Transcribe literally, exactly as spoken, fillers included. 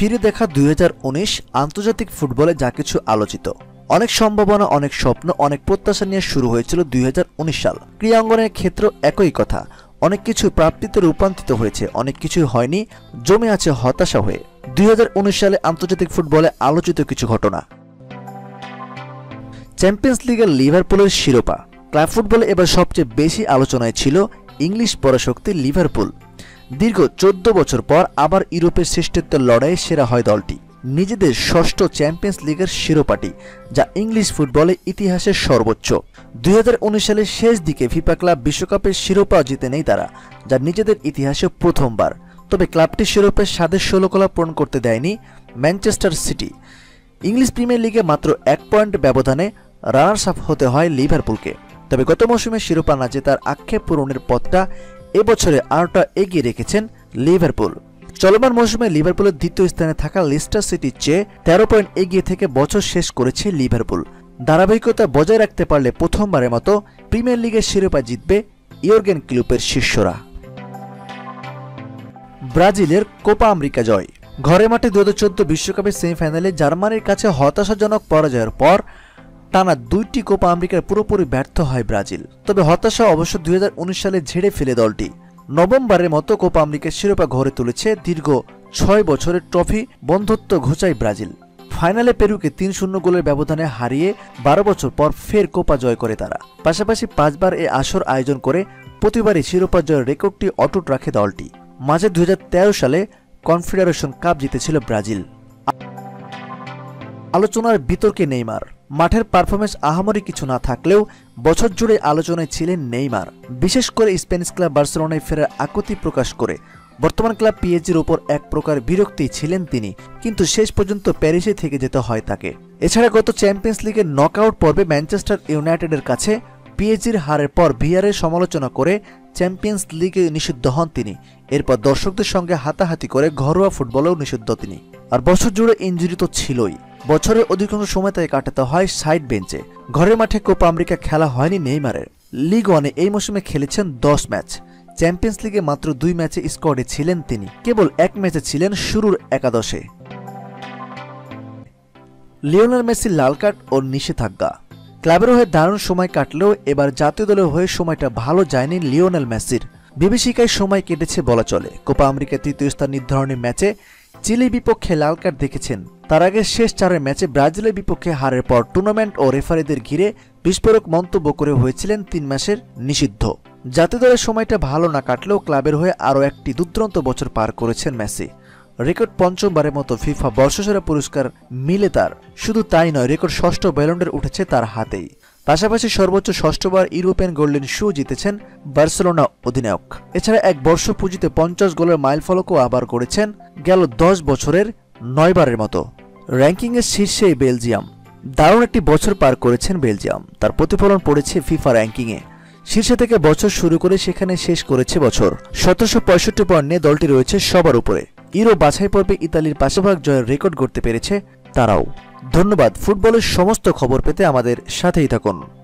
ফিরে দেখা দুই হাজার উনিশ আন্তর্জাতিক ফুটবলে যা কিছু আলোচিত, অনেক সম্ভাবনা, অনেক স্বপ্ন, অনেক প্রত্যাশা নিয়ে শুরু হয়েছিল দুই হাজার উনিশ সাল। ক্রীড়াঙ্গনের ক্ষেত্র একই কথা, অনেক কিছু প্রাপ্তিতে রূপান্তরিত হয়েছে, অনেক কিছুই হয়নি, জমে আছে হতাশা হয়ে। দুই হাজার উনিশ সালে আন্তর্জাতিক ফুটবলে আলোচিত কিছু ঘটনা। চ্যাম্পিয়ন্স লিগের লিভারপুলের শিরোপা। ক্লাব ফুটবলে এবার সবচেয়ে বেশি আলোচনায় ছিল ইংলিশ পরাশক্তি লিভারপুল। দীর্ঘ চোদ্দ বছর পর আবার ইউরোপের শ্রেষ্ঠত্বের লড়াইয়ে সেরা হয় দলটি। নিজেদের ষষ্ঠ চ্যাম্পিয়ন্স লিগের শিরোপাটি, যা ইংলিশ ফুটবলের ইতিহাসের সর্বোচ্চ। দুই হাজার উনিশ সালের শেষ দিকে ফিফা ক্লাব বিশ্বকাপের শিরোপা জিতে নেই তারা, যা নিজেদের ইতিহাসে প্রথমবার। তবে ক্লাবটি শিরোপার স্বাদের ষোলকলা পূরণ করতে দেয়নি ম্যানচেস্টার সিটি। ইংলিশ প্রিমিয়ার লিগে মাত্র এক পয়েন্ট ব্যবধানে রানার্স আপ হতে হয় লিভারপুলকে। তবে গত মৌসুমে শিরোপা না জেতার আক্ষেপ পূরণের পথটা এবছরে আরোটা এগিয়ে রেখেছেন লিভারপুল। চলমান মৌসুমে লিভারপুলের দ্বিতীয় স্থানে থাকা লেস্টার সিটির চেয়ে তেরো পয়েন্ট এগিয়ে থেকে বছর শেষ করেছে লিভারপুল। ধারাবাহিকতা বজায় রাখতে পারলে প্রথমবারের মতো প্রিমিয়ার লিগের শিরোপা জিতবে ইয়র্গেন ক্লুপের শিষ্যরা। ব্রাজিলের কোপা আমেরিকা জয়। ঘরে মাঠে দু হাজার চোদ্দ বিশ্বকাপের সেমিফাইনালে জার্মানির কাছে হতাশাজনক পরাজয়ের পর টানা দুইটি কোপা আমেরিকার পুরোপুরি ব্যর্থ হয় ব্রাজিল। তবে হতাশা অবশ্য দুই হাজার উনিশ সালে ঝেড়ে ফেলে দলটি। নভেম্বরের মতো কোপা আমেরিকার শিরোপা ঘরে তুলেছে দীর্ঘ ছয় বছরের ট্রফি বন্ধুত্ব ঘোচায় ব্রাজিল। ফাইনালে পেরুকে তিন শূন্য গোলের ব্যবধানে হারিয়ে বারো বছর পর ফের কোপা জয় করে তারা। পাশাপাশি পাঁচবার এ আসর আয়োজন করে প্রতিবারই শিরোপা জয়ের রেকর্ডটি অটুট রাখে দলটি। মাঝে দুই হাজার তেরো সালে কনফেডারেশন কাপ জিতেছিল ব্রাজিল। আলোচনার বিতর্কে নেইমার। মাঠের পারফরমেন্স আহামরি কিছু না থাকলেও বছর জুড়ে আলোচনায় ছিলেন নেইমার, বিশেষ করে স্প্যানিশ ক্লাব বার্সেলোনায় ফেরার আকুতি প্রকাশ করে। বর্তমান ক্লাব পিএসজির ওপর এক প্রকার বিরক্তি ছিলেন তিনি, কিন্তু শেষ পর্যন্ত প্যারিসে থেকে যেতে হয় তাকে। এছাড়া গত চ্যাম্পিয়ন্স লিগের নকআউট পর্বে ম্যানচেস্টার ইউনাইটেডের কাছে পিএসজির হারের পর ভিআরের সমালোচনা করে চ্যাম্পিয়ন্স লিগে নিষিদ্ধ হন তিনি। এরপর দর্শকদের সঙ্গে হাতাহাতি করে ঘরোয়া ফুটবলেও নিষিদ্ধ তিনি। আর বছর জুড়ে ইনজুরি তো ছিলই, বছরের অধিকাংশ সময় তাই কাটাতে হয় সাইড বেঞ্চে। ঘরের মাঠে কোপা আমেরিকা খেলা হয়নি নেইমারের। লিগ ওয়ানে এই মৌসুমে খেলেছেন দশ ম্যাচ, চ্যাম্পিয়ন্স লিগে মাত্র দুই ম্যাচে স্কোয়াডে ছিলেন তিনি, কেবল এক ম্যাচে ছিলেন শুরুর একাদশে। লিওনেল মেসির লাল কার্ড ও নিষেধাজ্ঞা। ক্লাবের হয়ে দারুণ সময় কাটলেও এবার জাতীয় দলের হয়ে সময়টা ভালো যায়নি লিওনেল মেসির। বিভীষিকায় সময় কেটেছে বলা চলে। কোপা আমেরিকা তৃতীয় স্থান নির্ধারণী ম্যাচে চিলির বিপক্ষে লাল কার্ড দেখেছেন। তার আগে শেষ চারের ম্যাচে ব্রাজিলের বিপক্ষে হারের পর টুর্নামেন্ট ও রেফারিদের ঘিরে বিস্ফোরক মন্তব্য করে হয়েছিলেন তিন মাসের নিষিদ্ধ। জাতীয় দলের সময়টা ভালো না কাটলেও ক্লাবের হয়ে আরও একটি দুর্দান্ত বছর পার করেছেন মেসি। রেকর্ড পঞ্চমবারের মতো ফিফা বর্ষসেরা পুরস্কার মিলে তার। শুধু তাই নয়, রেকর্ড ষষ্ঠ ব্যালন্ডর উঠেছে তার হাতেই। পাশাপাশি সর্বোচ্চ ষষ্ঠবার ইউরোপিয়ান গোল্ডেন শু জিতেছেন বার্সেলোনা অধিনায়ক। এছাড়া এক বর্ষ পুঁজিতে পঞ্চাশ গোলের মাইলফলকও আবার করেছেন গেল দশ বছরের নয়বারের মতো। র্যাঙ্কিংয়ের শীর্ষে বেলজিয়াম। দারুণ একটি বছর পার করেছেন বেলজিয়াম, তার প্রতিফলন পড়েছে ফিফা র্যাঙ্কিংয়ে। শীর্ষে থেকে বছর শুরু করে সেখানে শেষ করেছে বছর। সতেরোশো পঁয়ষট্টি পয়েন্ট নিয়ে দলটি রয়েছে সবার উপরে। ইউরো বাছাই পর্বে ইতালির পাশাভাগ জয়ের রেকর্ড গড়তে পেরেছে তারাও। ধন্যবাদ। ফুটবলের সমস্ত খবর পেতে আমাদের সাথেই থাকুন।